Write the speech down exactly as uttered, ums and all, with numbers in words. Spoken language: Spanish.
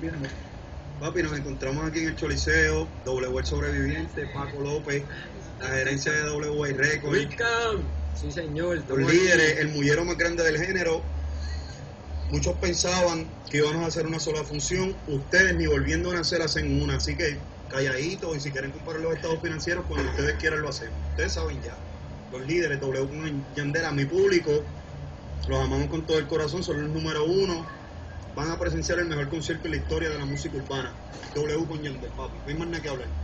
viendo? Papi, nos encontramos aquí en el Choliseo, W el Sobreviviente, Paco López, la gerencia de W A Records, Wickham, sí señor, los estamos líderes, aquí. el mullero más grande del género. Muchos pensaban que íbamos a hacer una sola función, ustedes ni volviendo a nacer hacen una, así que calladitos, y si quieren comparar los estados financieros, cuando ustedes quieran lo hacemos. Ustedes saben ya, los líderes, W con Yandera, mi público, los amamos con todo el corazón, son los número uno, van a presenciar el mejor concierto en la historia de la música urbana. W con Yandera, papi, no hay más nada que hablar.